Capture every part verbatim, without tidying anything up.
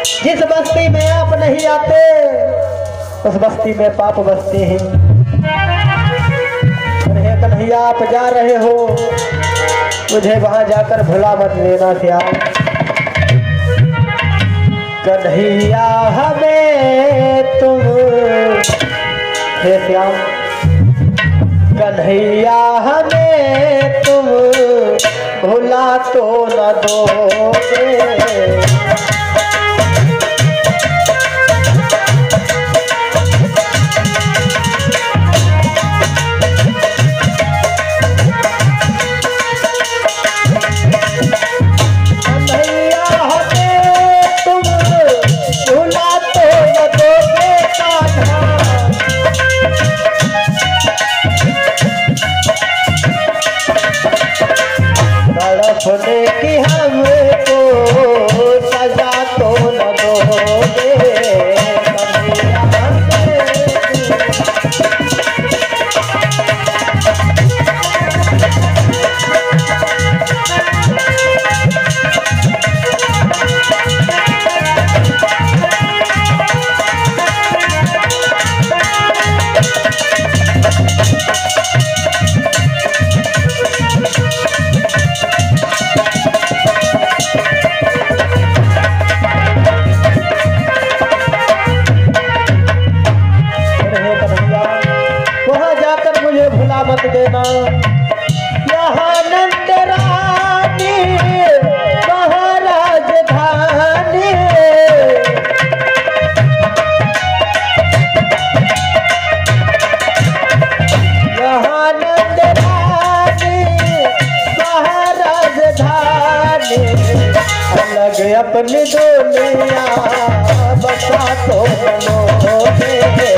जिस बस्ती में आप नहीं आते उस बस्ती में पाप बसते हैं। कन्हैया आप जा रहे हो, मुझे वहां जाकर भुला मत लेना श्याम। कन्हैया हमें तुम हे श्याम, कन्हैया हमें तुम भुला तो न दोगे। तड़पने की हमको सजा तो न दोगे। मत देना यहाँ नंद रानी महाराज धानी। यहाँ नंद रानी महाराज धानी, अलग अपनी दुनिया बसा तो मनोगे।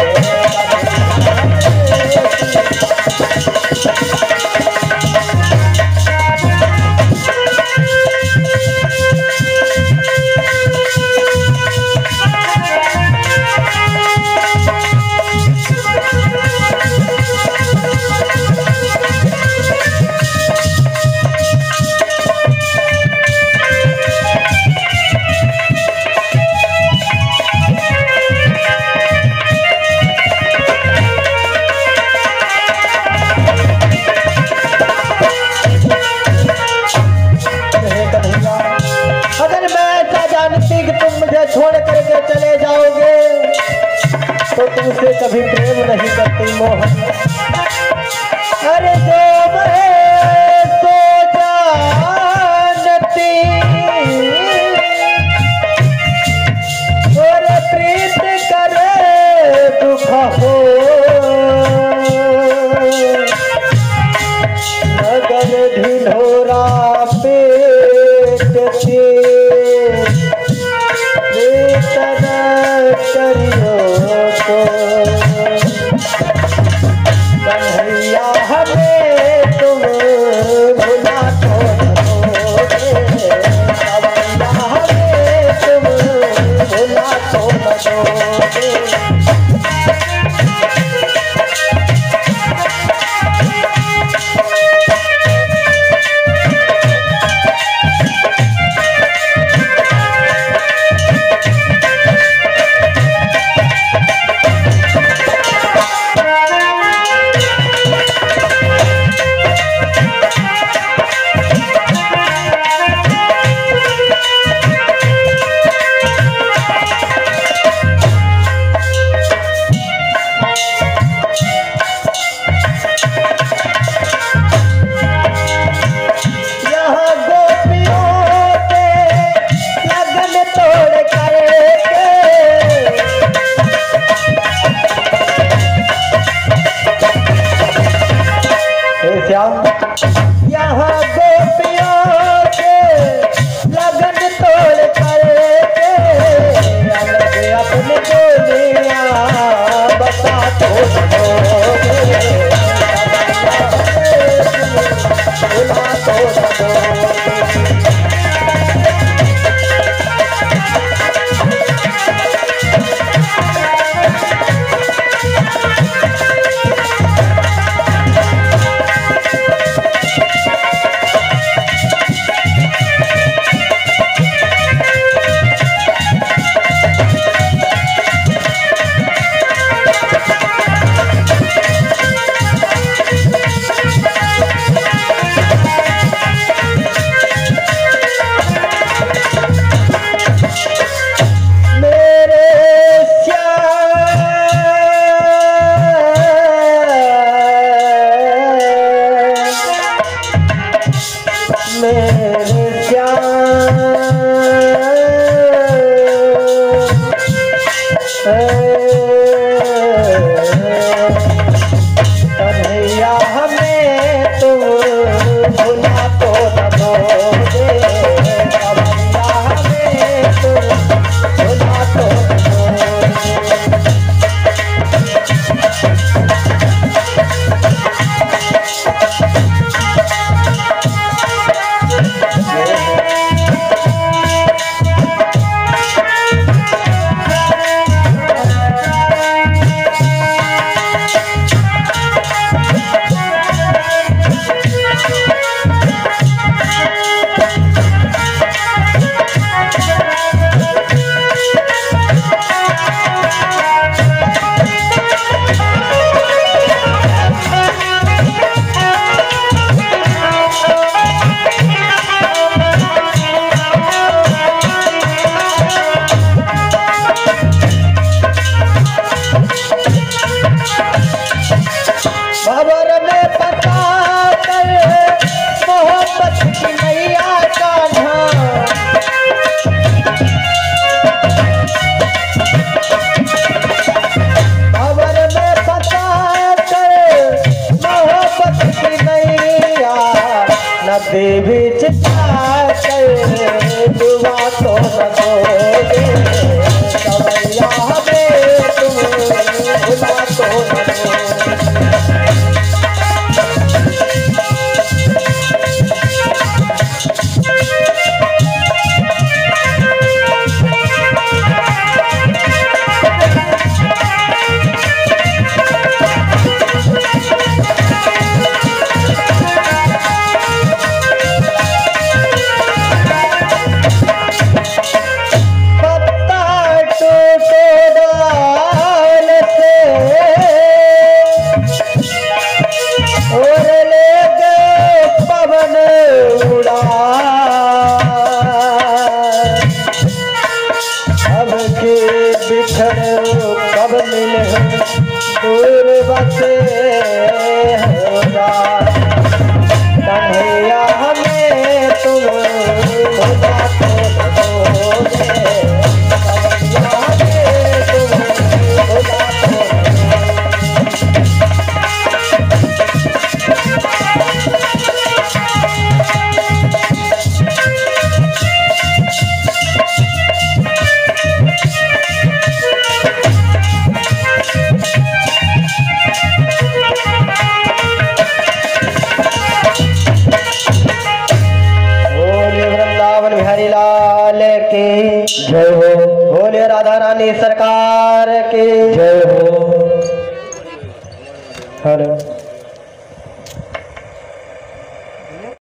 छोड़ करके चले जाओगे तो तुमसे कभी प्रेम नहीं करती मोहन। अरे जो मैं सो जानती और प्रीत करे दुख हो, नगर ढिढोरा पेट से करियो तो। कन्हैया हमें तुम भुला तो दोगे। कन्हैया हमें तुम भुला तो दोगे। तो न दोगे, सवैया हमें तुम भुला तो न दोगे। कब मिले दूर बसे होगा, कन्हैया हमें तुम भुला तो न दोगे, सवैया हमें तुम भुला तो न दोगे। बिहारी लाल की जय हो, बोले राधा रानी सरकार की जय हो। हेलो।